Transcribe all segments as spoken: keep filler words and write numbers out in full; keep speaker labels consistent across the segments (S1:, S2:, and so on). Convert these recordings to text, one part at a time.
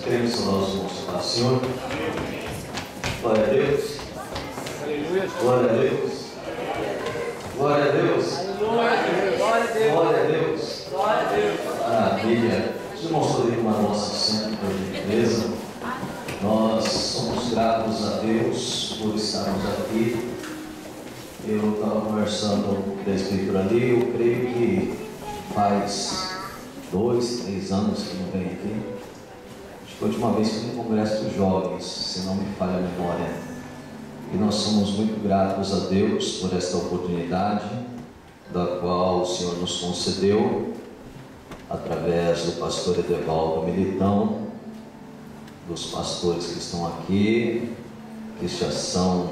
S1: Queremos saudar os irmãos da paz do Senhor. Glória a Deus. Glória a Deus. Glória a Deus.
S2: Glória a Deus.
S1: Glória a Deus.
S2: Glória a Deus.
S1: Maravilha. Os irmãos podem tomar a nossa santa gentileza. Nós somos gratos a Deus por estarmos aqui. Eu estava conversando com o presbítero ali. Eu creio que faz dois, três anos que não venho aqui. Acho que a última vez foi no Congresso dos Jovens, se não me falha a memória. E nós somos muito gratos a Deus por esta oportunidade, da qual o Senhor nos concedeu, através do pastor Edevaldo Militão, dos pastores que estão aqui, que já são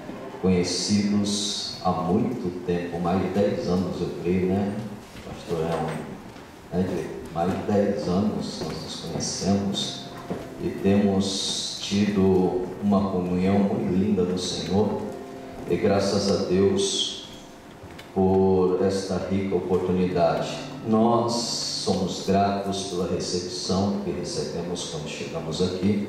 S1: conhecidos há muito tempo, mais de dez anos eu creio, né, pastor Elmo? É de mais de dez anos nós nos conhecemos e temos tido uma comunhão muito linda no Senhor, e graças a Deus por esta rica oportunidade. Nós somos gratos pela recepção que recebemos quando chegamos aqui,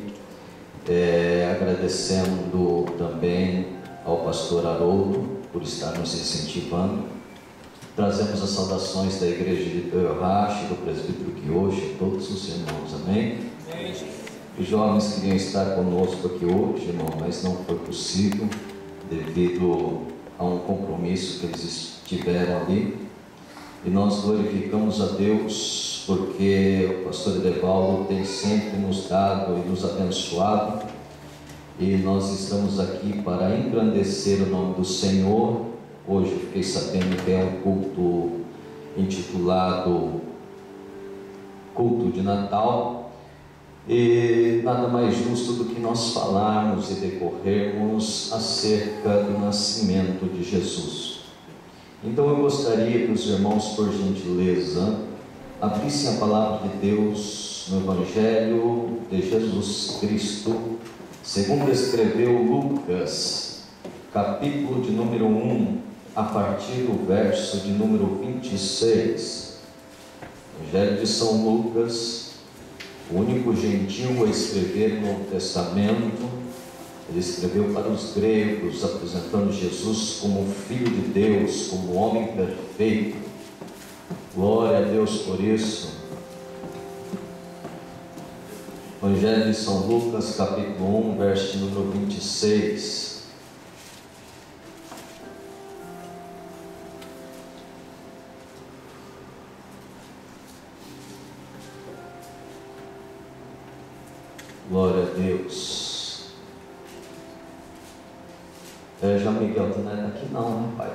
S1: é, agradecendo também ao pastor Haroldo por estar nos incentivando. Trazemos as saudações da igreja de Teorrache, do presbítero que hoje, todos os irmãos, amém? Amém. Os jovens queriam estar conosco aqui hoje, irmão, mas não foi possível, devido a um compromisso que eles tiveram ali. E nós glorificamos a Deus, porque o pastor Edevaldo tem sempre nos dado e nos abençoado, e nós estamos aqui para engrandecer o nome do Senhor. Hoje eu fiquei sabendo que é um culto intitulado Culto de Natal, e nada mais justo do que nós falarmos e decorrermos acerca do nascimento de Jesus. Então eu gostaria que os irmãos, por gentileza, abrissem a palavra de Deus no Evangelho de Jesus Cristo, segundo escreveu Lucas, capítulo de número um, a partir do verso de número vinte e seis. Evangelho de São Lucas, o único gentil a escrever no Novo Testamento. Ele escreveu para os gregos, apresentando Jesus como Filho de Deus, como homem perfeito. Glória a Deus por isso. Evangelho de São Lucas, capítulo um, verso número vinte e seis. Glória a Deus. É, João Miguel, tu não é daqui não, né, pai?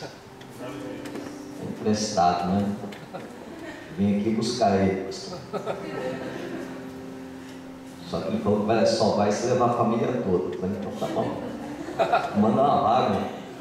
S1: É emprestado, né? Vim aqui buscar ele, pastor. Só que ele falou que vai, só vai se levar a família toda. Eu falei, então tá bom. Manda uma vaga.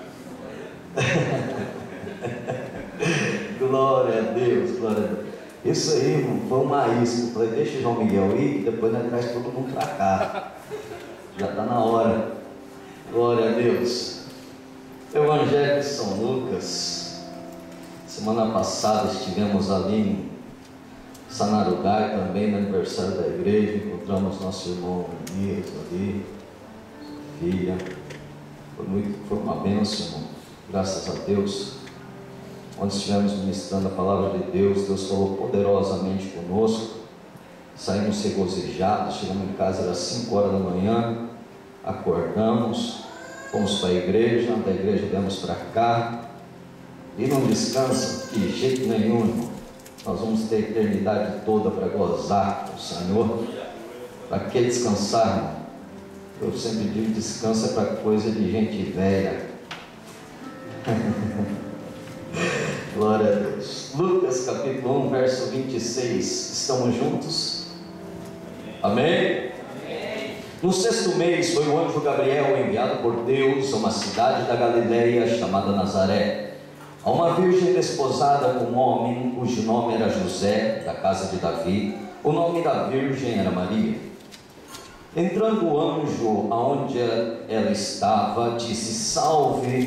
S1: Glória a Deus, glória a Deus. Isso aí, irmão, foi uma isca. Eu falei, deixa o João Miguel ir, que depois nós traz todo mundo para cá. Já está na hora. Glória a Deus. Evangelho de São Lucas. Semana passada estivemos ali em Sanarugai, também no aniversário da igreja. Encontramos nosso irmão Elias ali, filha. Foi, muito, foi uma bênção, irmão. Graças a Deus. Quando estivemos ministrando a palavra de Deus, Deus falou poderosamente conosco. Saímos regozijados, chegamos em casa às cinco horas da manhã, acordamos, fomos para a igreja, da igreja viemos para cá, e não descansa de jeito nenhum, irmão. Nós vamos ter a eternidade toda para gozar com o Senhor. Para que descansar, irmão? Eu sempre digo, descansa para coisa de gente velha. Glória a Deus. Lucas capítulo um, verso vinte e seis. Estamos juntos? Amém? Amém? No sexto mês foi o anjo Gabriel enviado por Deus a uma cidade da Galileia chamada Nazaré, a uma virgem desposada com um homem cujo nome era José, da casa de Davi. O nome da virgem era Maria. Entrando o anjo aonde ela estava, disse: Salve,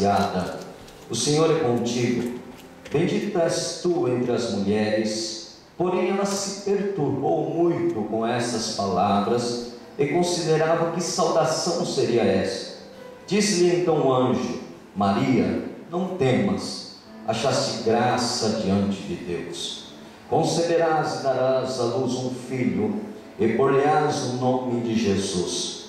S1: agraciada, o Senhor é contigo. Bendita és tu entre as mulheres. Porém ela se perturbou muito com essas palavras e considerava que saudação seria essa. Disse-lhe então o anjo: Maria, não temas, achaste graça diante de Deus. Conceberás e darás à luz um filho, e por-lhe-ás o nome de Jesus.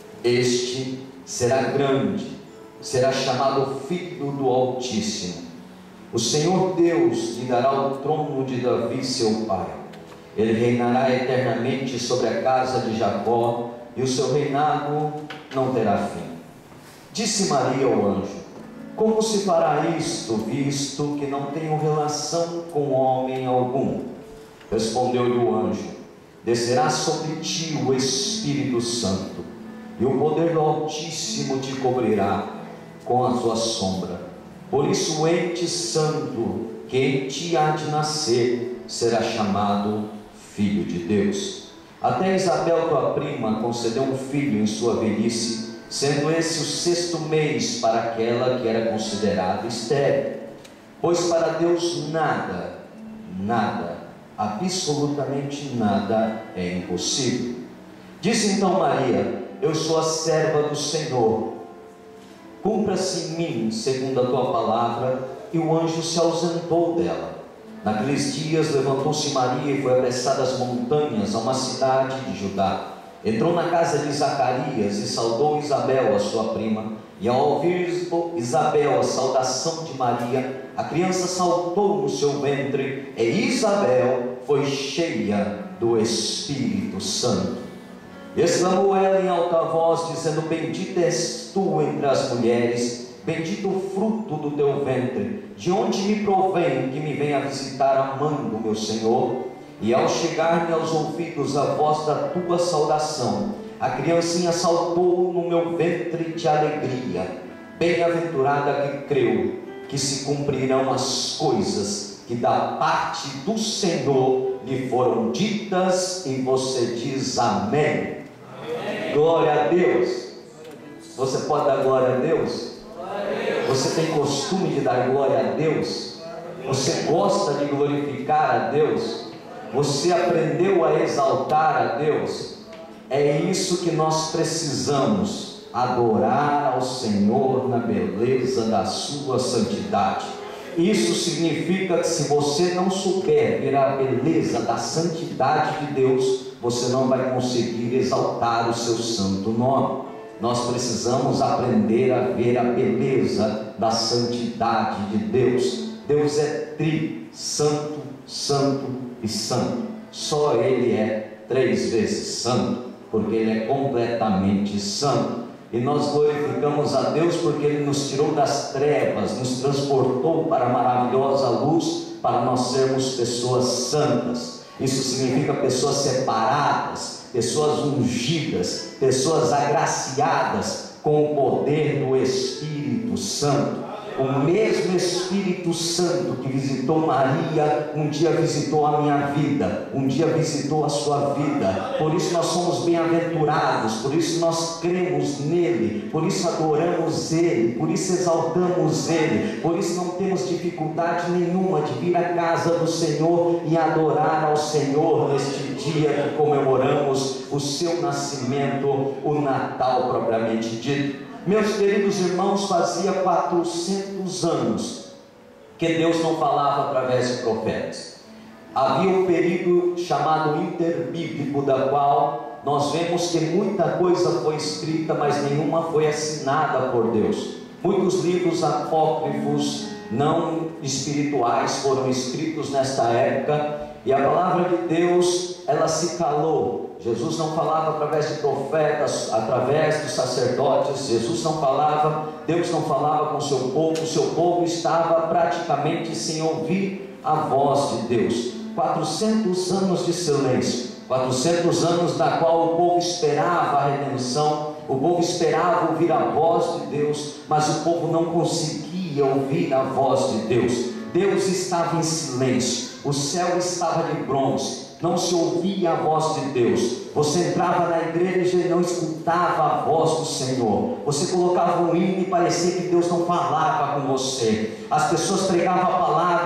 S1: Este será grande, será chamado Filho do Altíssimo. O Senhor Deus lhe dará o trono de Davi seu pai. Ele reinará eternamente sobre a casa de Jacó, e o seu reinado não terá fim. Disse Maria ao anjo: Como se fará isto, visto que não tenho relação com homem algum? Respondeu-lhe o anjo: Descerá sobre ti o Espírito Santo, e o poder do Altíssimo te cobrirá com a sua sombra. Por isso o ente santo que em ti há de nascer será chamado Filho de Deus. Até Isabel, tua prima, concedeu um filho em sua velhice, sendo esse o sexto mês para aquela que era considerada estéril. Pois para Deus nada, nada, absolutamente nada é impossível. Disse então Maria: Eu sou a serva do Senhor, cumpra-se em mim segundo a tua palavra. E o anjo se ausentou dela. Naqueles dias levantou-se Maria e foi apressada às montanhas, a uma cidade de Judá. Entrou na casa de Zacarias e saudou Isabel, a sua prima. E ao ouvir Isabel a saudação de Maria, a criança saltou no seu ventre, e Isabel foi cheia do Espírito Santo. Exclamou ela em alta voz, dizendo: Bendita és tu entre as mulheres, bendito o fruto do teu ventre. De onde me provém que me venha visitar a mãe do meu Senhor? E ao chegar-me aos ouvidos a voz da tua saudação, a criancinha saltou no meu ventre de alegria. Bem-aventurada que creu, que se cumprirão as coisas que da parte do Senhor lhe foram ditas. E você diz amém. Amém. Glória a Deus. Você pode dar glória a Deus? Você tem costume de dar glória a Deus? Você gosta de glorificar a Deus? Você aprendeu a exaltar a Deus? É isso que nós precisamos: adorar ao Senhor na beleza da sua santidade. Isso significa que se você não souber ver a beleza da santidade de Deus, você não vai conseguir exaltar o seu santo nome. Nós precisamos aprender a ver a beleza da santidade de Deus. Deus é tri, santo, santo e santo. Só Ele é três vezes santo, porque Ele é completamente santo. E nós glorificamos a Deus porque Ele nos tirou das trevas, nos transportou para a maravilhosa luz, para nós sermos pessoas santas. Isso significa pessoas separadas, pessoas ungidas, pessoas agraciadas com o poder do Espírito Santo. O mesmo Espírito Santo que visitou Maria, um dia visitou a minha vida, um dia visitou a sua vida. Por isso nós somos bem-aventurados, por isso nós cremos nele, por isso adoramos ele, por isso exaltamos ele, por isso não temos dificuldade nenhuma de vir à casa do Senhor e adorar ao Senhor neste dia que comemoramos o seu nascimento, o Natal propriamente dito. Meus queridos irmãos, fazia quatrocentos anos que Deus não falava através de profetas. Havia um período chamado interbíblico, da qual nós vemos que muita coisa foi escrita, mas nenhuma foi assinada por Deus. Muitos livros apócrifos não espirituais foram escritos nesta época, e a palavra de Deus, ela se calou. Jesus não falava através de profetas, através dos sacerdotes. Jesus não falava, Deus não falava com o seu povo. O seu povo estava praticamente sem ouvir a voz de Deus. quatrocentos anos de silêncio, quatrocentos anos na qual o povo esperava a redenção, o povo esperava ouvir a voz de Deus, mas o povo não conseguia ouvir a voz de Deus. Deus estava em silêncio, o céu estava de bronze, não se ouvia a voz de Deus. Você entrava na igreja e não escutava a voz do Senhor. Você colocava um hino e parecia que Deus não falava com você. As pessoas pregavam a palavra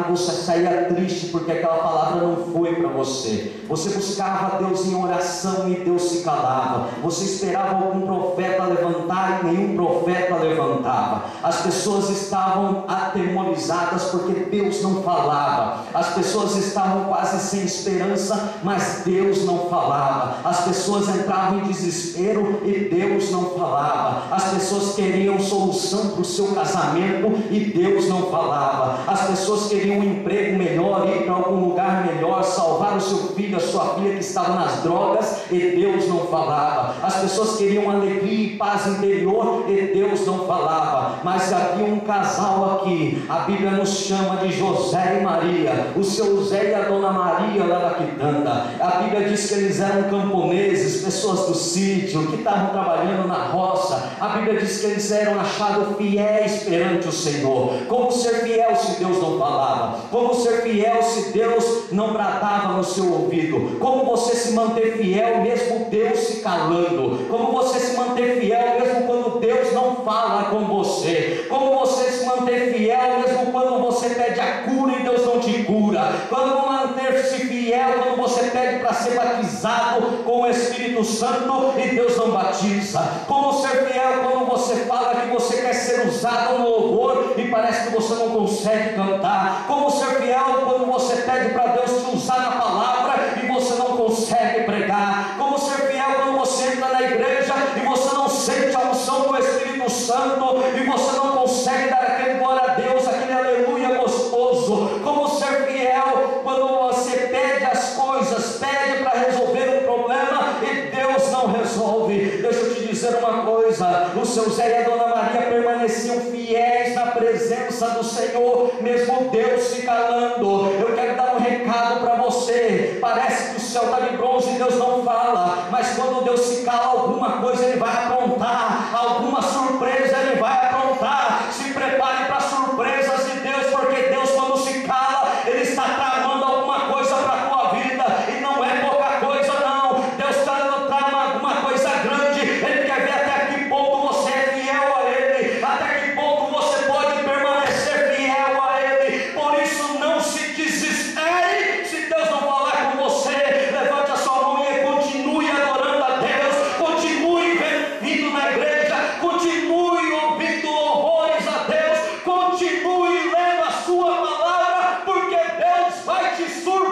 S1: você saía triste porque aquela palavra não foi para você. Você buscava a Deus em oração e Deus se calava. Você esperava algum profeta levantar e nenhum profeta levantava. As pessoas estavam atemorizadas porque Deus não falava. As pessoas estavam quase sem esperança, mas Deus não falava. As pessoas entravam em desespero e Deus não falava. As pessoas queriam solução para o seu casamento e Deus não falava. As pessoas queriam um emprego melhor, ir para algum lugar melhor, salvar o seu filho, a sua filha que estava nas drogas, e Deus não falava. As pessoas queriam alegria e paz interior e Deus não falava. Mas havia um casal aqui, a Bíblia nos chama de José e Maria, o seu José e a dona Maria lá da quitanda. A Bíblia diz que eles eram camponeses, pessoas do sítio, que estavam trabalhando na roça. A Bíblia diz que eles eram achados fiéis perante o Senhor. Como ser fiel se Deus não falava? Como ser fiel se Deus não bradava no seu ouvido? Como você se manter fiel mesmo Deus se calando? Como você se manter fiel mesmo quando Deus não fala com você? Como você se manter fiel mesmo quando você pede a cura e Deus não te cura? Como manter-se fiel quando você pede para ser batizado com o Espírito Santo e Deus não batiza? Como ser fiel quando você fala que você quer ser usado no louvor e parece que você não consegue cantar? Como ser fiel quando você pede para Deus te usar na palavra e você não consegue pregar? Como ser fiel quando você entra na igreja e você não sente a unção do Espírito Santo e você não consegue dar aquele glória a Deus, aquele aleluia gostoso? Como ser fiel quando você pede as coisas, pede para resolver um problema e Deus não resolve? Deixa eu te dizer uma coisa: o seu Zé e a dona Maria permaneciam fiéis na presença do Senhor, mesmo Deus se calando. Eu quero dar um recado para você. Parece que o céu está de bronze e Deus não fala, mas quando Deus se cala, alguma coisa Ele vai aprontar, alguma surpresa Ele vai aprontar. Se prepare para surpresas de Deus, porque Deus, quando se cala, Ele está tramando alguma coisa para a tua vida, e não é pouca coisa não. Deus está tramando alguma coisa grande. Ele quer ver até que ponto você é fiel a Ele, até que ponto você pode permanecer fiel a Ele. Por isso, não se desespere se Deus não falar com você. Levante a sua mão e continue adorando a Deus, continue vindo na igreja, continue ouvindo louvores a Deus, continue lendo a sua palavra, porque Deus vai te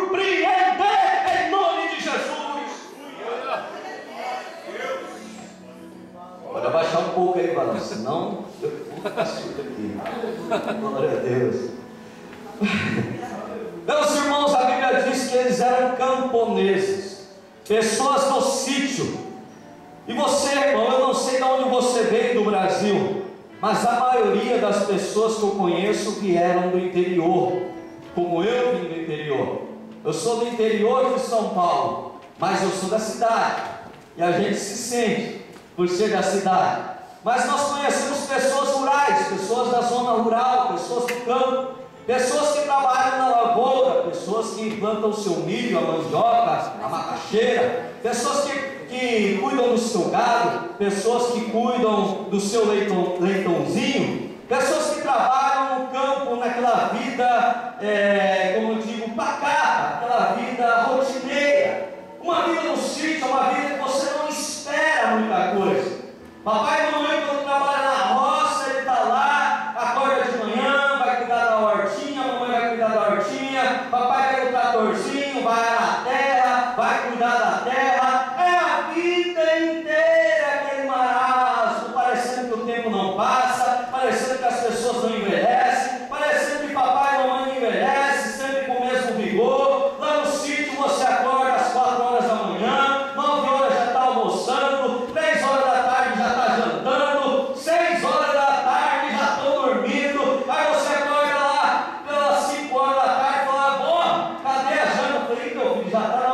S1: surpreender em nome de Jesus. Pode abaixar um pouco aí, Valão, senão eu vou ficar surdo aqui. Glória a Deus. Meus irmãos, a Bíblia diz que eles eram camponeses, pessoas do sítio. E você, irmão, eu não sei de onde você veio do Brasil, mas a maioria das pessoas que eu conheço vieram do interior, como eu vim do interior. Eu sou do interior de São Paulo, mas eu sou da cidade, e a gente se sente por ser da cidade. Mas nós conhecemos pessoas rurais, pessoas da zona rural, pessoas do campo, pessoas que trabalham na lavoura, pessoas que plantam o seu milho, a mandioca, a macaxeira, pessoas que, que cuidam do seu gado, pessoas que cuidam do seu leitão, leitãozinho, pessoas que trabalham no campo, naquela vida, é, como eu digo, pacata, aquela vida rotineira, uma vida no sítio, uma vida que você não espera muita coisa. Papai e mamãe, quando trabalham na roça, ele está lá, acorda de manhã, vai cuidar da hortinha, a mamãe vai cuidar da hortinha, papai pega o tratorzinho, vai na terra, vai cuidar da terra. É a vida inteira aquele marasmo, parecendo que o tempo não passa, parecendo que as pessoas não envelhecem, parecendo que papai e mamãe não envelhecem, sempre com o mesmo vigor. Lá no sítio você acorda às quatro horas da manhã, nove horas já está almoçando, três horas da tarde já está jantando, seis horas da tarde já estão dormindo. Aí você acorda lá pelas cinco horas da tarde e fala: bom, cadê a janta? Eu falei: meu filho, já está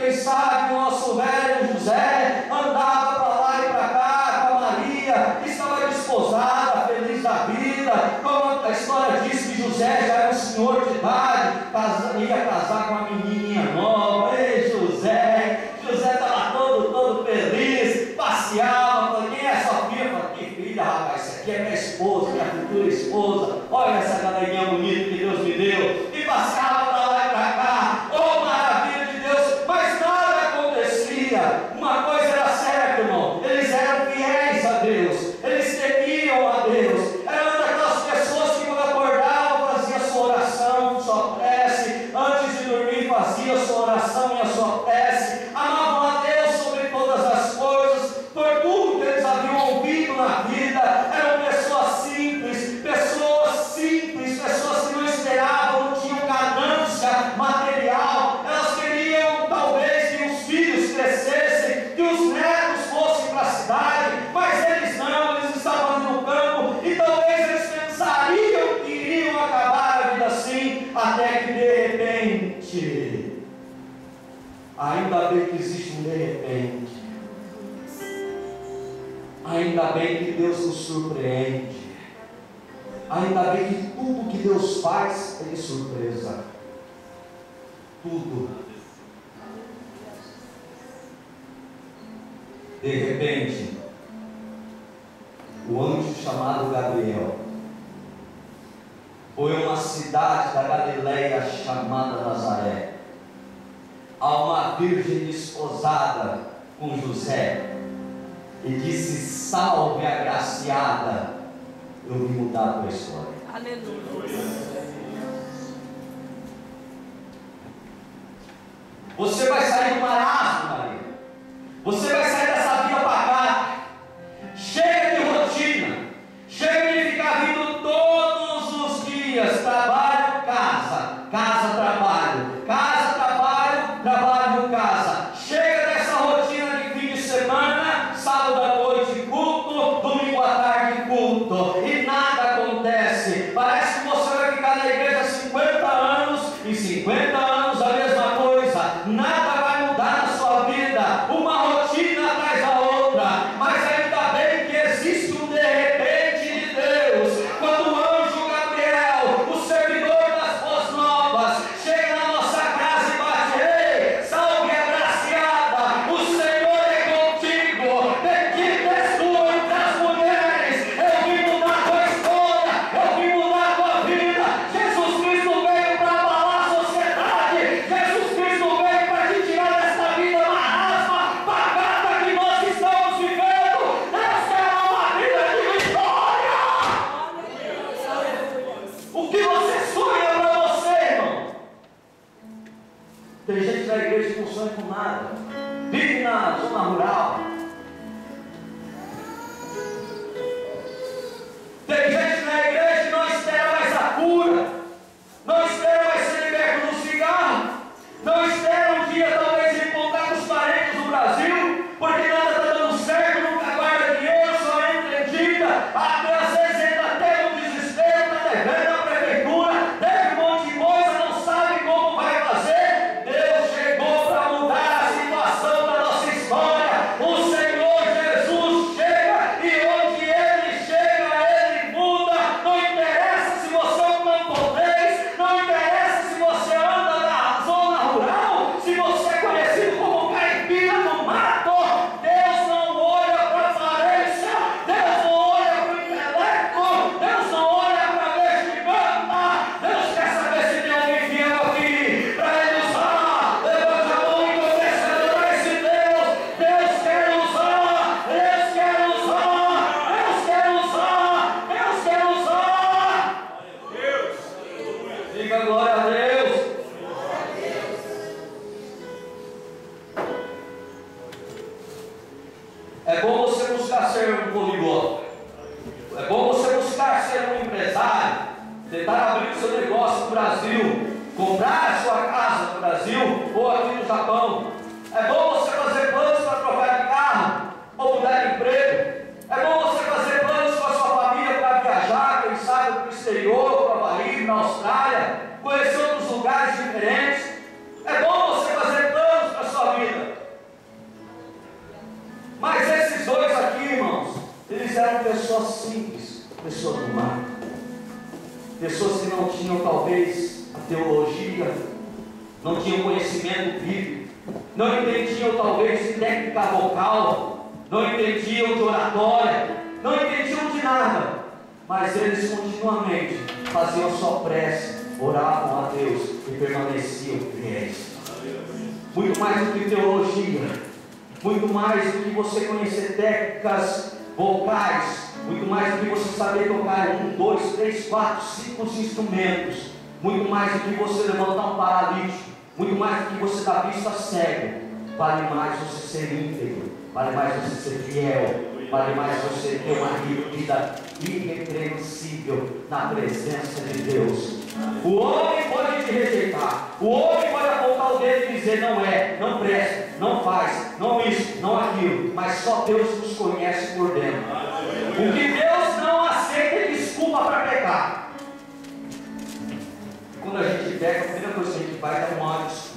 S1: quem sabe, o nosso velho José andava para lá e para cá com a Maria, estava desposada, feliz da vida. Como a história diz que José já era um senhor de idade, casa, ia casar com uma menininha nova. Ei, José, José estava todo, todo feliz, passeava, falou: quem é sua filha? Falei: que filha, rapaz, essa aqui é minha esposa, minha futura esposa, olha essa galerinha bonita que Deus me deu, e passeava para lá e para cá. Oh, maravilha de Deus, mas nada acontecia. Uma coisa era certa, irmão, eles eram fiéis a Deus, eles temiam a Deus, eram daquelas pessoas que quando acordavam fazia sua oração, sua prece, antes de dormir fazia sua oração e a sua prece, amavam a Deus sobre todas as coisas, por tudo que eles haviam ouvido na vida. Eram pessoas simples, pessoas simples, pessoas que não esperavam, não tinham ganância material. Elas queriam talvez que os filhos crescessem, que os netos fossem para a cidade, mas eles não, eles estavam ali no campo, e talvez eles pensariam que iriam acabar a vida assim, até que de repente, ainda bem que existe um de repente, ainda bem que Deus nos surpreende, ainda bem que tudo que Deus faz é de surpresa, tudo. De repente, o anjo chamado Gabriel foi a uma cidade da Galileia chamada Nazaré, a uma virgem desposada com José, e disse: salve agraciada, eu vim mudar a tua história.
S2: Aleluia.
S1: Você vai sair do marasmo, Maria. Você vai sair dessa vida pagada, cheia de rotina, cheia de ficar vindo todos os dias, trabalho, casa, casa, trabalho, casa, trabalho, trabalho, casa. Chega dessa rotina de fim de semana, sábado à noite culto, domingo à tarde culto, e nada acontece. Parece que você vai ficar na igreja cinquenta anos, e cinquenta anos a mesma coisa, nada vai mudar na sua vida, uma rotina atrás da outra. Mas ainda bem que existe um de repente de Deus, quando o anjo Gabriel, o servidor das boas novas, chega na nossa casa e bate: ei, salve agraciada, o Senhor é contigo, bendita és tu entre as mulheres, eu vim mudar a tua história, eu vim mudar a tua vida. Jesus Cristo veio para abalar a sociedade, Jesus Cristo veio para te tirar dessa vida marasma, pagada que nós estamos vivendo. Deus quer uma vida de vitória. O que você sonha para você, irmão? Tem gente na igreja que não sonha com nada, vive na zona rural. Tem gente na igreja que não espera mais a cura, não espera mais ser liberto do cigarro, não espera um dia talvez encontrar com os parentes do Brasil, porque nada está dando certo, nunca guarda dinheiro, só entra em dívida, até às vezes entra até no desespero, está devendo a prefeitura, deve um monte de coisa, não sabe como vai fazer. Deus chegou para mudar a situação da nossa história. O Senhor Jesus chega, e onde Ele chega, Ele muda. Não interessa se você é um camponês, não interessa se você anda na zona rural, se você é conhecido como caipira no mato. Deus não olha para a aparência, Deus não olha para o intelecto, Deus não olha para a vestimenta. Deus quer saber se tem alguém fiel aqui para Ele usar. Levante a mão e comece a adorar esse Deus. Deus quer usar, Deus quer usar, Deus quer usar, Deus quer usar. Diga glória a Deus. É bom você buscar ser um poliglota. É bom você buscar ser um empresário, tentar abrir o seu negócio no Brasil, comprar a sua casa no Brasil ou aqui no Japão. É bom você fazer planos para trocar de carro ou mudar de emprego. É bom você fazer planos com a sua família para viajar, quem sabe para o exterior, para a Bahia, para a Austrália, conhecer outros lugares diferentes. É bom você fazer planos para a sua vida. talvez a teologia, não tinham conhecimento bíblico, não entendiam talvez de técnica vocal, não entendiam de oratória, não entendiam de nada, mas eles continuamente faziam a sua prece, oravam a Deus e permaneciam fiéis. Muito mais do que teologia, muito mais do que você conhecer técnicas vocais, muito mais do que você saber tocar um, dois, três, quatro, cinco instrumentos, muito mais do que você levantar um paralítico, muito mais do que você dar vista cego. Vale mais você ser íntegro, vale mais você ser fiel, vale mais você ter uma vida irrepreensível na presença de Deus. O homem pode te rejeitar, o homem pode apontar o dedo e dizer não é, não presta, não faz, não isso, não aquilo, mas só Deus nos conhece por dentro. O que Deus não aceita é desculpa para pecar. Quando a gente peca, a primeira coisa que a gente vai é dar uma desculpa.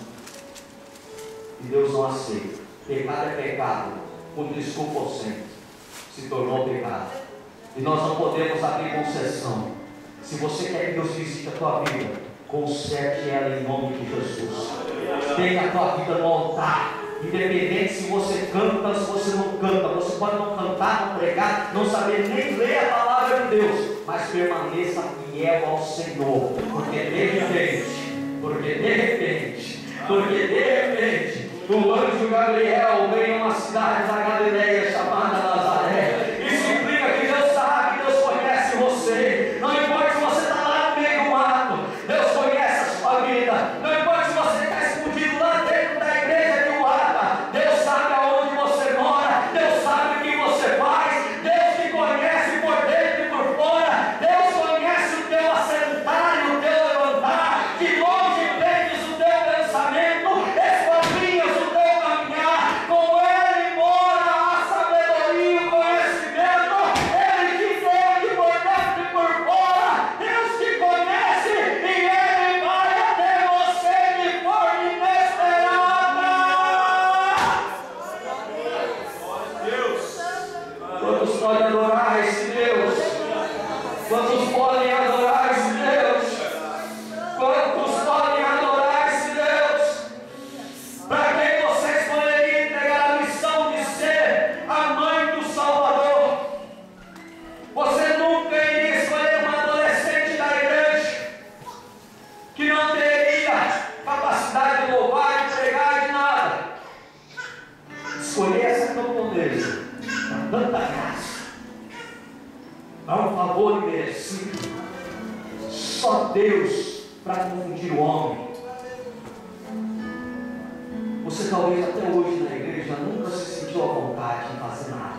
S1: E Deus não aceita. Pecado é pecado, com desculpa ou sem, se tornou pecado. E nós não podemos abrir concessão. Se você quer que Deus visite a tua vida, conserte ela em nome de Jesus. Tenha a tua vida no altar. Independente se você canta, se você não canta, você pode não cantar, não pregar, não saber nem ler a palavra de Deus, mas permaneça fiel ao Senhor, porque de repente, porque de repente, porque de repente, o anjo Gabriel veio a uma cidade da Galileia chamada Nazaré. Isso implica que Deus sabe, que Deus conhece você. Não importa se você está lá no meio do mato, Deus conhece a sua vida. Não importa se você está escondido lá dentro da igreja de Uata, Deus sabe aonde você mora, Deus sabe o que você faz, Deus te conhece por dentro e por fora, Deus conhece o teu assentar e o teu levantar, de longe entendes o teu pensamento, esquadrinhas o teu caminhar, com Ele mora a sabedoria e o conhecimento, Ele te entende por dentro e por fora, Deus te conhece e Ele vai até você de forma inesperada. Quantos podem adorar esse Deus? Quantos podem adorar esse Deus? Quantos podem adorar esse Deus? Para quem você escolheria entregar a missão de ser a mãe do Salvador? Você nunca iria escolher uma adolescente da igreja que não teria capacidade de louvar, de pregar, de nada. Escolher essa camponesa, com tanta graça, é um favor imerecido. Só Deus para confundir o homem. Você talvez até hoje na igreja nunca se sentiu à vontade de fazer nada.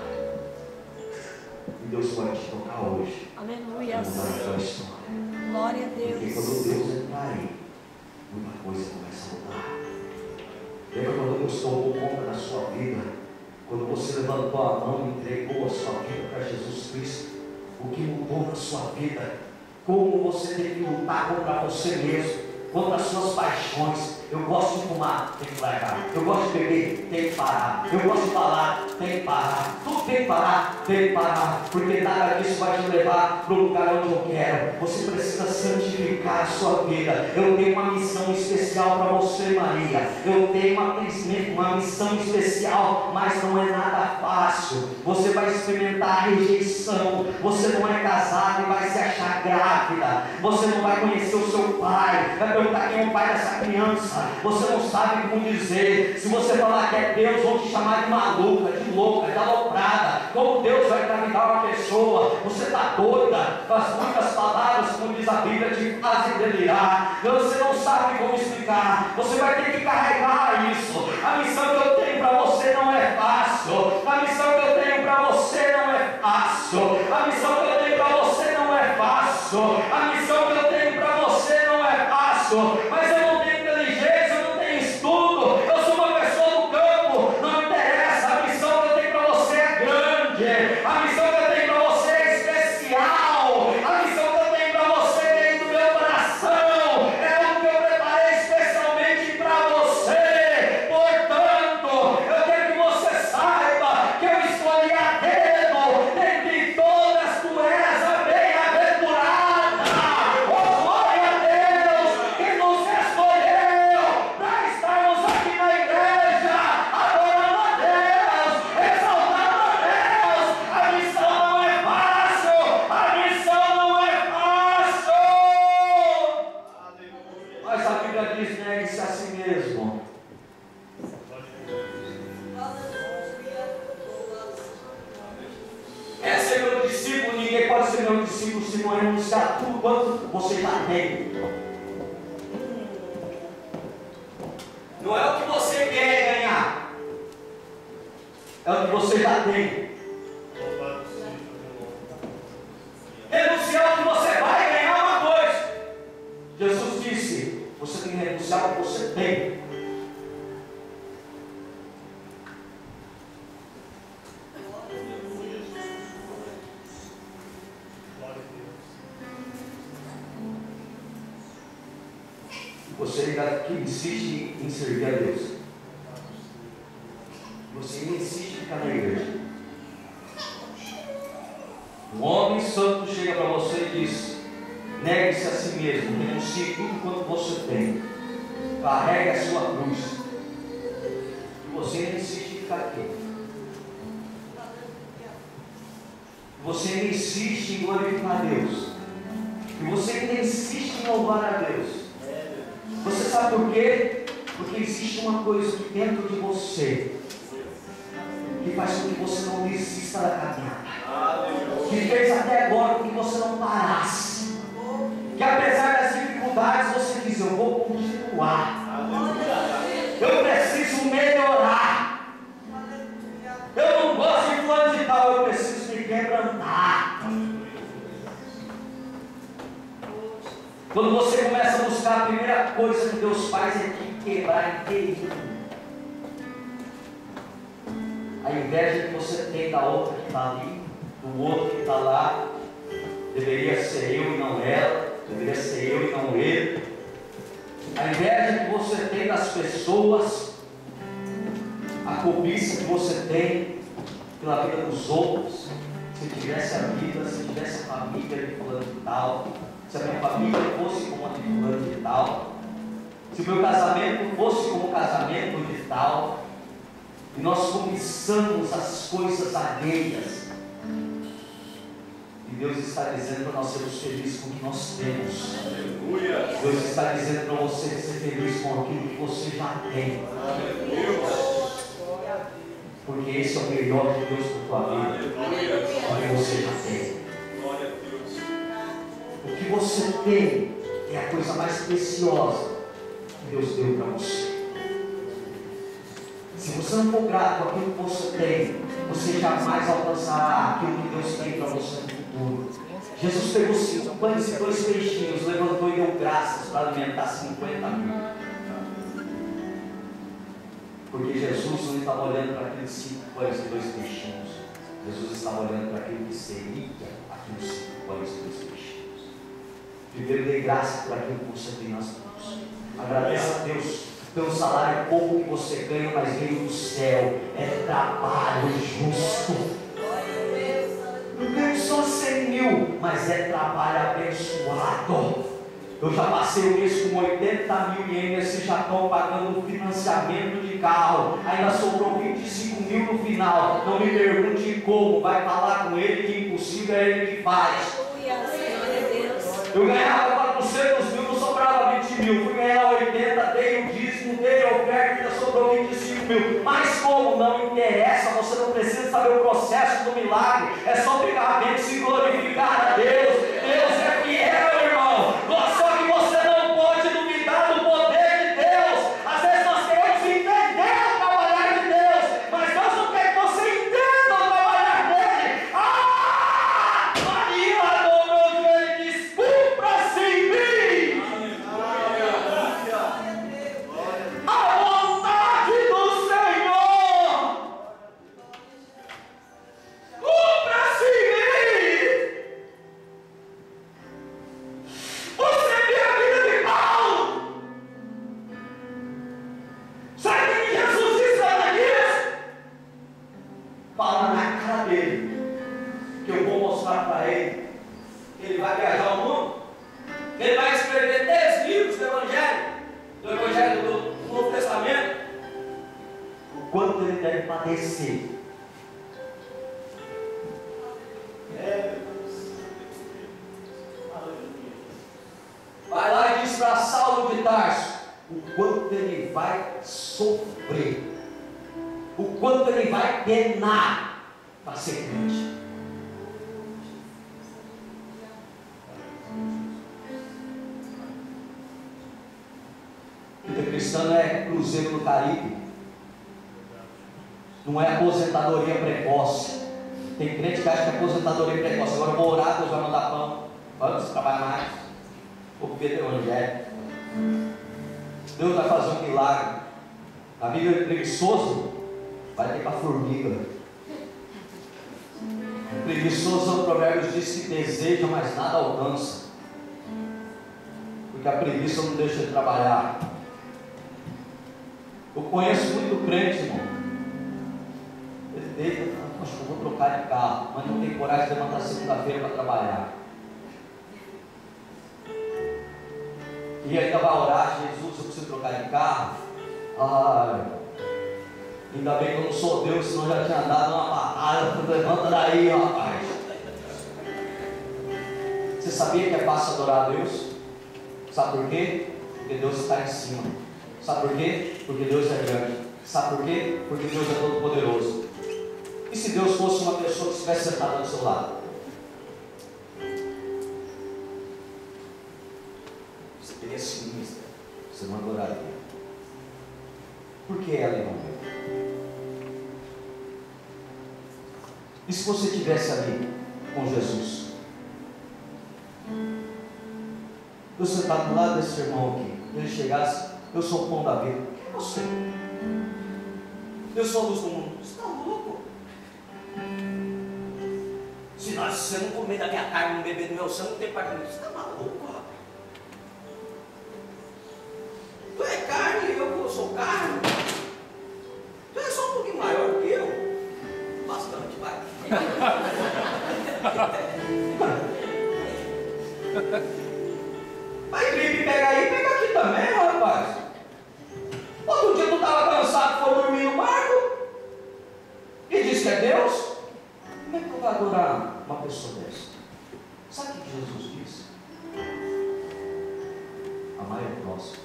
S1: E Deus pode te tocar hoje.
S2: Aleluia.
S1: Mudar a tua história.
S2: Glória a
S1: Porque
S2: Deus.
S1: quando Deus entrar aí, muita coisa começa a mudar. Lembra quando Deus tomou conta da sua vida? Quando você levantou a mão e entregou a sua vida para Jesus Cristo? O que mudou na sua vida? Como você tem que lutar contra você mesmo, contra as suas paixões. Eu gosto de fumar, tem que largar. Eu gosto de beber, tem que parar. Eu gosto de falar, tem que parar. Tudo tem que parar, tem que parar. Porque nada disso vai te levar para o lugar onde eu quero. Você precisa santificar a sua vida. Eu tenho uma missão especial para você, Maria. Eu tenho uma, uma missão especial, mas não é nada fácil. Você vai experimentar a rejeição. Você não é casado e vai se achar grávida. Você não vai conhecer o seu pai. Vai perguntar quem é o pai dessa criança. Você não sabe como dizer. Se você falar que é Deus, vão te chamar de maluca, de louca, de aloprada. Como Deus vai engravidar uma pessoa? Você está doida? As muitas palavras, como diz a Bíblia, te fazem delirar. Você não sabe como explicar. Você vai ter que carregar isso. A missão que eu tenho para você não é fácil. A missão que eu tenho para você não é fácil. A missão que eu tenho para você não é fácil. A missão que eu tenho para você não é fácil. Mas eu não tenho inteligência, eu não tenho estudo. Eu sou uma pessoa do campo. Não interessa. A missão que eu tenho para você é grande. A missão que eu tenho para você é especial. A missão que eu tenho para você dentro do meu coração é algo que eu preparei especialmente para você. vão renunciar a tudo quanto você já tem. Não é o que você quer ganhar, é o que você já tem. Renunciar ao que você vai ganhar é uma coisa. Jesus disse: você tem que renunciar ao que você tem. Você ainda que insiste em servir a Deus. Você ainda insiste em ficar na igreja. Um homem santo chega para você e diz: negue-se a si mesmo, renuncie tudo quanto você tem, carregue a sua cruz. E você ainda insiste em ficar aqui. Você ainda insiste em glorificar a Deus. E você ainda insiste em louvar a Deus. Você sabe por quê? Porque existe uma coisa aqui dentro de você que faz com que você não desista da caminhada, que fez até agora com que você não parasse, que apesar das dificuldades você diz: eu vou continuar, eu preciso melhorar, eu não gosto de fulano de tal, eu preciso me quebrantar. Quando você começa a buscar, a primeira coisa que Deus faz é te quebrar inteirinho. A inveja que você tem da outra que está ali, do outro que está lá, deveria ser eu e não ela, deveria ser eu e não ele. A inveja que você tem das pessoas, a cobiça que você tem pela vida dos outros. Se tivesse a vida, se tivesse a família de fulano de tal, se a minha família fosse como a de fulano de tal, se o meu casamento fosse como o casamento de tal, e nós cobiçamos as coisas alheias, e Deus está dizendo para nós sermos felizes com o que nós temos. Aleluia. Deus está dizendo para você ser feliz com aquilo que você já tem. Aleluia. Porque esse é o melhor de Deus para a tua vida. Aleluia. O que você já tem. Glória a Deus. O que você tem é a coisa mais preciosa que Deus deu para você. Se você não for grato com aquilo que você tem, você jamais alcançará aquilo que Deus tem para você no futuro. Jesus pegou cinco pães e dois peixinhos, levantou e deu graças para alimentar cinquenta mil. Porque Jesus não estava olhando para aqueles cinco pães e dois peixinhos. Jesus estava olhando para aquilo que seria aqueles cinco pães e dois peixinhos. Primeiro, dê graça por aquilo que você tem nas mãos. Agradeça a Deus pelo salário pouco que você ganha, mas veio do céu. É trabalho justo. Eu ganho só cem mil, mas é trabalho abençoado. Eu já passei o mês com oitenta mil e ainda se já estão pagando o financiamento de carro. Ainda sobrou vinte e cinco mil no final. Não me pergunte como, vai falar com ele que impossível é ele que faz. Eu ganhava quatrocentos mil, não sobrava vinte mil. Fui ganhar oitenta, dei o dízimo, dei a oferta, ainda sobrou vinte e cinco mil. Mas como não interessa, você não precisa saber o processo do milagre. É só pegar a mente e glorificar a Deus. Deus é fiel, irmão. Só que você não pode duvidar do poder de Deus. Às vezes nós queremos entender o trabalhar de Deus, mas Deus não quer que você entenda o trabalhar dele. Ah! Maria dobrou o joelho e disse: cumpra-se em mim a vontade do Senhor. Cumpra-se em mim. Você vê a vida de Paulo. Sabe o que Jesus disse para Ananias? Fala na cara dele, que eu vou mostrar para ele que ele vai viajar ao mundo, que ele vai escrever dez livros do Evangelho, do Evangelho do Novo Testamento, o quanto ele deve padecer. É. Vai lá e diz para Saulo de Tarso o quanto ele vai sofrer, o quanto ele vai penar para ser crente. cristã não é cruzeiro no Caribe, não é aposentadoria precoce. Tem crente que acha que é aposentadoria precoce. Agora eu vou orar, Deus vai mandar pão. Vamos trabalhar mais. Vou viver o evangelho. Deus vai fazer um milagre. A Bíblia é preguiçoso, vai ter para formiga. Preguiçoso, o provérbio diz que deseja, mas nada alcança. Porque a preguiça não deixa de trabalhar. Eu conheço muito crente, irmão. Ele deita, acho que eu vou trocar de carro, mas não tem coragem de levantar segunda-feira para trabalhar. E ainda vai orar: Jesus, eu preciso trocar de carro. Ai, ainda bem que eu não sou Deus, senão já tinha dado uma patada. Levanta daí, rapaz. Você sabia que é fácil adorar a Deus? Sabe por quê? Porque Deus está em cima. Sabe por quê? Porque Deus é grande. Sabe por quê? Porque Deus é todo poderoso. E se Deus fosse uma pessoa que estivesse sentada do seu lado? Você teria sinistra. Você não adoraria. Por que ela não veio? E se você estivesse ali com Jesus? Eu sentado do lado desse irmão aqui, ele chegasse: eu sou o pão da vida. Quem é você? Eu sou a luz do mundo. Você está louco? Se nós, se você não comer da minha carne, não beber do meu sangue, não tem parte de mim. Você está maluco, rapaz? Tu é carne, eu sou carne. Tu é só um pouquinho maior do que eu. Bastante, vai. Aí gripe, pega aí, pega aqui também, rapaz. Outro dia tu estava cansado, foi dormir no barco e disse que é Deus. Como é que tu vai adorar uma pessoa dessa? Sabe o que Jesus disse? Amar é o próximo.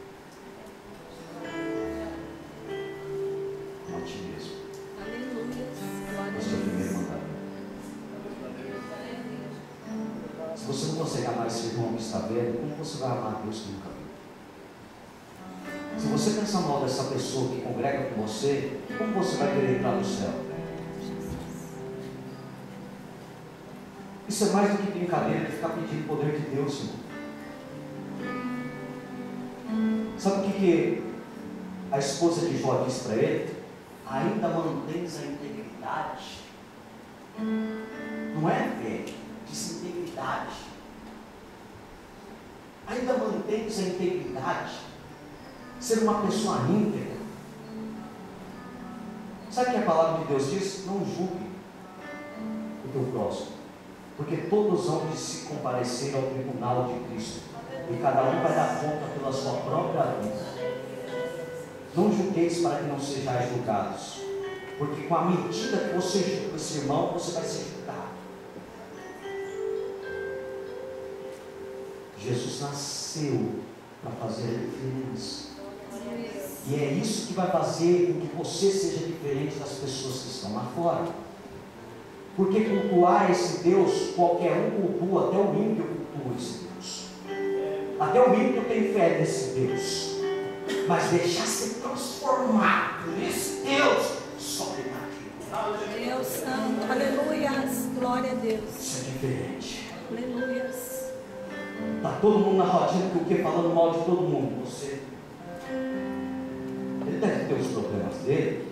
S1: Amar a ti mesmo. Aleluia. Esse é o primeiro mandamento. Se você não consegue amar esse irmão que está velho, como você vai amar Deus que nunca viu? Se você pensar mal dessa pessoa que congrega com você, como você vai querer entrar no céu? Isso é mais do que brincadeira de ficar pedindo o poder de Deus, irmão. Sabe o que, que a esposa de Jó disse para ele? Ainda mantens a integridade. Não é fé, diz integridade. Ainda mantens a integridade. Ser uma pessoa íntegra. Sabe o que a palavra de Deus diz? Não julgue o teu próximo, porque todos vão de se comparecer ao tribunal de Cristo, e cada um vai dar conta pela sua própria vida. Não julgueis para que não sejais julgados, porque com a medida que você julga esse irmão, você vai ser julgado. Jesus nasceu para fazer a diferença. E é isso que vai fazer com que você seja diferente das pessoas que estão lá fora. Porque cultuar esse Deus, qualquer um cultua, até o ímpio cultua esse Deus. Até o ímpio tem fé nesse Deus. Mas deixar ser transformado nesse Deus, só tem aquilo.
S2: Deus Santo, aleluia, glória a Deus.
S1: Isso é diferente.
S2: Aleluia.
S1: Está todo mundo na rodinha do que falando mal de todo mundo. Você, ele deve ter os problemas dele.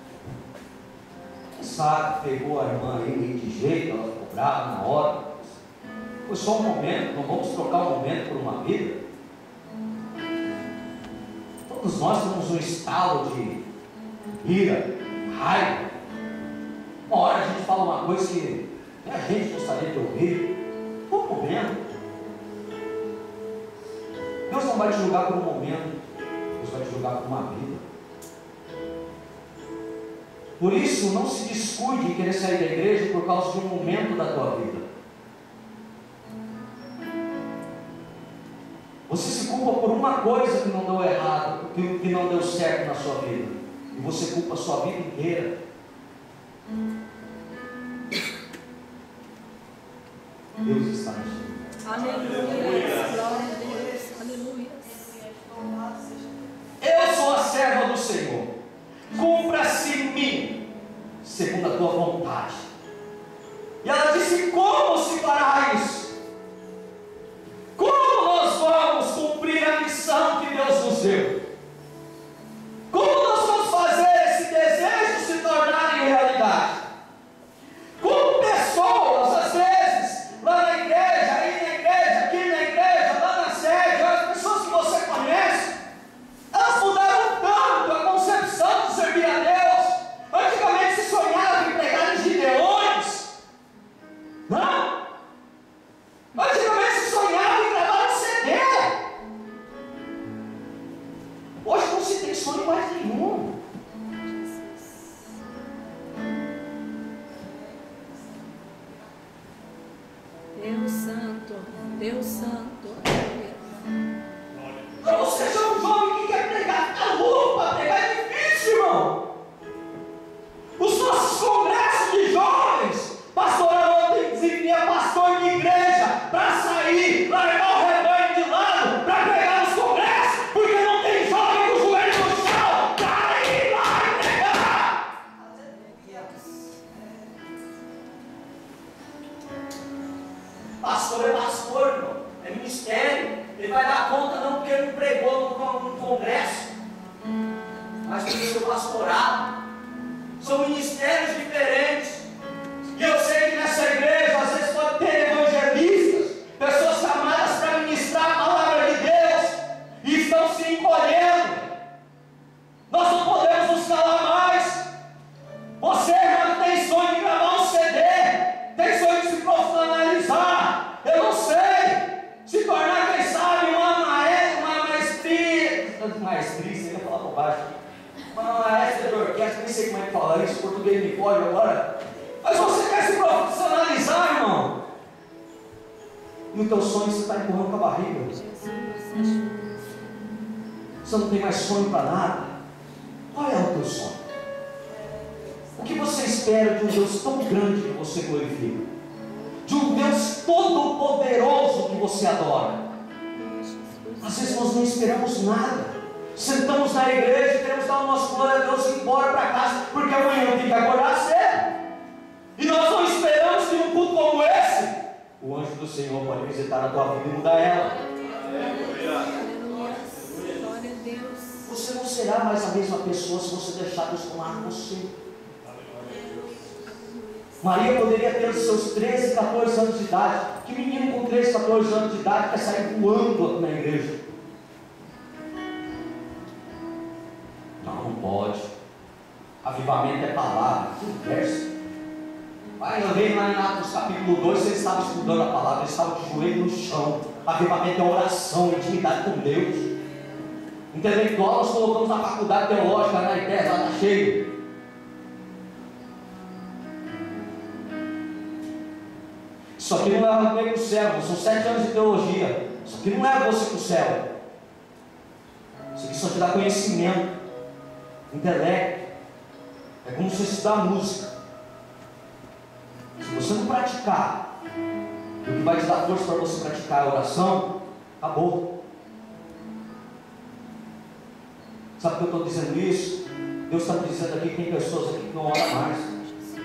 S1: Quem sabe pegou a irmã aí de jeito, ela ficou brava na hora. Foi só um momento, não vamos trocar um momento por uma vida. Todos nós temos um estado de ira, raiva. Uma hora a gente fala uma coisa que a gente gostaria de ouvir. Não tem problema. Deus não vai te julgar por um momento, Deus vai te julgar por uma vida. Por isso, não se descuide em querer sair da igreja por causa de um momento da tua vida. Você se culpa por uma coisa que não deu errado, que, que não deu certo na sua vida, e você culpa a sua vida inteira. Deus está no céu.
S2: Aleluia, glória a Deus, aleluia.
S1: serva do Senhor, cumpra-se em mim, segundo a tua vontade. E ela disse: como se fará isso? Como nós vamos cumprir a missão que Deus nos deu? Como nós vamos fazer esse desejo se tornar em realidade? Como pessoas, às vezes, lá na igreja, aí na igreja, aqui na igreja, lá na sede, as pessoas que você conhece, elas mudaram tanto a concepção de servir a Deus. Antigamente se sonhava em pregar em Gideões, não? Antigamente se sonhava em gravar um C D. Hoje não se tem sonho mais nenhum.
S2: Deus Santo, Deus Santo.
S1: Para você ser um jovem que quer pregar, tá louco para pregar, é difícil, irmão. Os nossos congressos de jovens, pastor Haroldo designia pastor de igreja para sair, largar o rebanho de lado, para pregar nos congressos, porque não tem jovem com o joelho no chão para ir lá e pregar. Pastor é pastor, irmão, é ministério. Ele vai dar conta não porque ele não pregou no, no congresso, mas pelo seu pastorado. São ministérios diferentes. E eu sei que nessa igreja às vezes pode ter evangelistas, pessoas chamadas para ministrar a palavra de Deus, e estão se encolhendo. Nós não podemos nos calar mais. Você já não tem sonho de gravar um C D, tem sonho de se profissionalizar, eu não sei, se tornar, quem sabe, uma maestra, uma maestria, maestria, você ia falar bobagem, uma maestra de orquestra, nem sei como é que fala isso, português me pode agora, mas você quer se profissionalizar, irmão, e o teu sonho você está empurrando com a barriga, você não tem mais sonho para nada. Qual é o teu sonho? O que você espera de um Deus tão grande que você glorifica? De um Deus todo poderoso que você adora? Às vezes nós não esperamos nada. Sentamos na igreja e queremos dar o nosso glória a Deus e ir embora para casa, porque amanhã tem que acordar cedo. E nós não esperamos que num culto como esse, o anjo do Senhor pode visitar a tua vida e mudar ela.
S2: Glória a Deus.
S1: Você não será mais a mesma pessoa se você deixar Deus tomar você. Maria poderia ter os seus treze, quatorze anos de idade. Que menino com treze, quatorze anos de idade quer sair voando aqui na igreja? Não, não pode. Avivamento é palavra. Que verso. Vai, eu vejo lá em Atos capítulo dois, você estava estudando a palavra, eles estavam de joelho no chão. Avivamento é oração, intimidade com Deus. Intelectual nós colocamos na faculdade teológica, na igreja, lá está cheio. Isso aqui não leva ninguém para o céu. São sete anos de teologia. Isso aqui não leva você para o céu. Isso aqui só te dá conhecimento, intelecto. É como você estudar música. Se você não praticar, o que vai te dar força para você praticar a oração, acabou. Sabe por que eu estou dizendo isso? Deus está me dizendo aqui que tem pessoas aqui que não oram mais.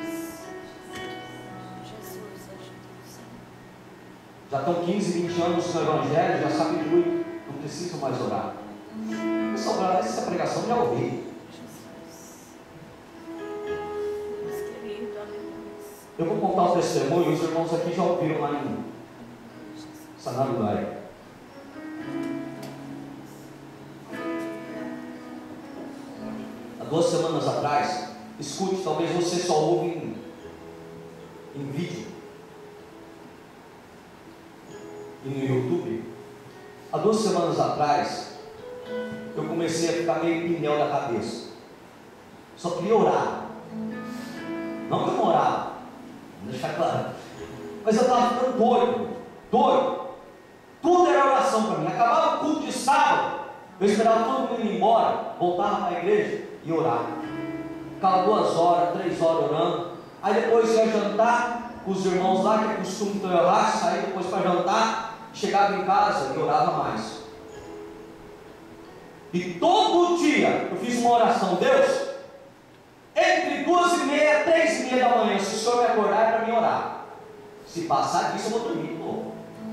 S1: Já estão quinze, vinte anos no Evangelho, já sabem muito, não precisam mais orar. Pessoal, essa pregação já ouvi. Eu vou contar o testemunho, os irmãos aqui já ouviram lá em Sanarudai. Há duas semanas atrás, escute, talvez você só ouve em, em vídeo e no YouTube. Há duas semanas atrás, eu comecei a ficar meio pinel da cabeça. Só queria orar. Não que eu não orava, vou deixar claro. Mas eu estava ficando doido, doido. Tudo era oração para mim. Acabava o culto de sábado, eu esperava todo mundo ir embora, voltava para a igreja e orar. Ficava duas horas, três horas orando. Aí depois ia jantar com os irmãos lá, que é costume de orar, saía depois para jantar, chegava em casa e orava mais. E todo dia eu fiz uma oração: Deus, entre duas e meia, três e meia da manhã, se o Senhor me acordar, é para mim orar. Se passar disso, eu vou dormir de novo.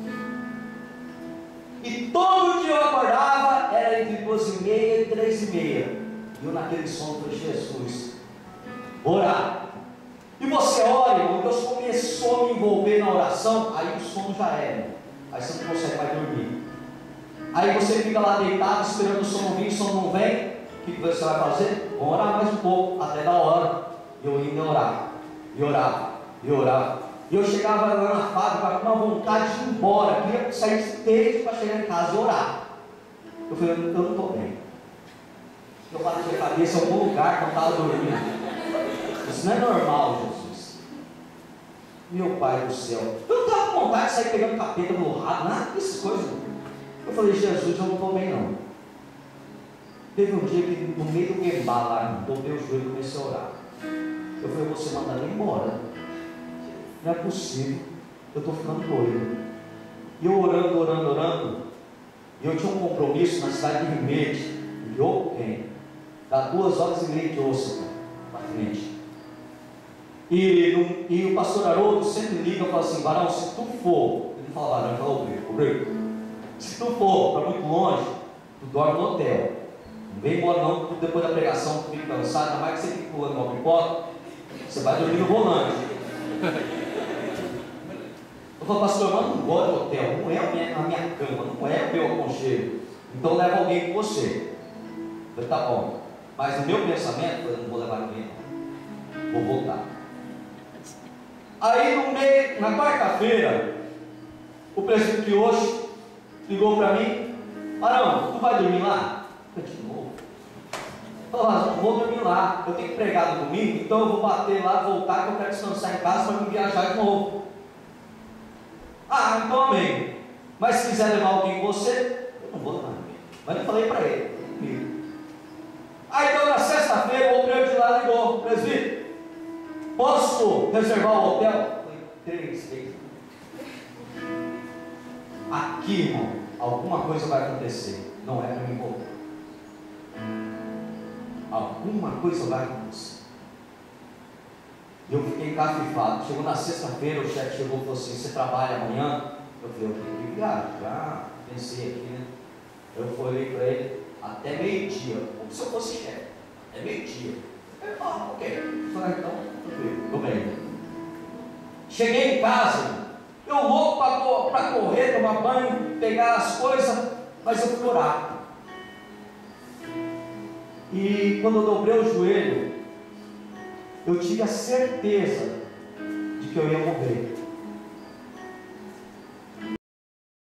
S1: E todo dia eu acordava, era entre duas e meia e três e meia. E eu naquele sono falei: Jesus, orar. E você ora, irmão, Deus começou a me envolver na oração, aí o sono já era. Aí você não consegue mais dormir. Aí você fica lá deitado, esperando o sono vir, o sono não vem. O que você vai fazer? Vamos orar mais um pouco, até da hora. E eu ia orar, e orava, e orava. E eu chegava lá na fábrica com uma vontade de ir embora, queria sair de texto para chegar em casa e orar. Eu falei: eu não estou bem. Eu bati a cabeça em algum lugar quando estava dormindo. Isso não é normal, Jesus. Meu Pai do céu. Eu não estava com vontade de sair pegando capeta no rabo, nada dessas coisas. Eu falei: Jesus, eu não estou bem não. Teve um dia que no meio do queimar lá, dobrei o joelho e comecei a orar. Eu falei: você manda ele embora. Não é possível. Eu estou ficando doido. E eu orando, orando, orando. E eu tinha um compromisso na cidade de Rimete. E eu quem? Dá duas horas e meia de osso para frente. E, e o pastor Haroldo sempre liga e fala assim: Varão, se tu for, ele não fala Varão, ele fala Obreiro, Obreiro, se tu for para muito longe, tu dorme no hotel. Não vem embora não, tu, depois da pregação tu fica cansado, ainda mais que você fica pulando uma pipoca, você vai dormir no volante. Eu falo: pastor, mas não gosto do hotel, não é a minha, a minha cama, não é o meu aconchego, então leva alguém com você. Eu falei: tá bom. Mas no meu pensamento, eu não vou levar ninguém não, vou voltar. Aí no meio, na quarta-feira, o presbítero Piocho ligou para mim: Arão, tu vai dormir lá? Eu falei: de novo? Eu falei: não vou dormir lá, eu tenho que pregar no domingo, então eu vou bater lá, voltar, que eu quero descansar em casa para me viajar de novo. Ah, então amém. Mas se quiser levar alguém com você, eu não vou levar ninguém. Mas eu falei para ele: comigo. Aí então na sexta-feira o obreiro de lá ligou: presbítero, posso reservar o hotel? Eu falei: três vezes. Aqui, irmão, alguma coisa vai acontecer. Não é para mim voltar. Alguma coisa vai acontecer. E eu fiquei encafifado. Chegou na sexta-feira, o chefe chegou e falou assim: você trabalha amanhã? Eu falei: eu tenho que viajar. Pensei aqui, né? Eu falei para ele: até meio-dia, como se eu fosse chefe. Até meio-dia. Ele falou: ah, ok. Eu falei: então, estou bem. Cheguei em casa, eu louco para correr, tomar banho, pegar as coisas, mas eu fui orar. E quando eu dobrei o joelho, eu tive a certeza de que eu ia morrer.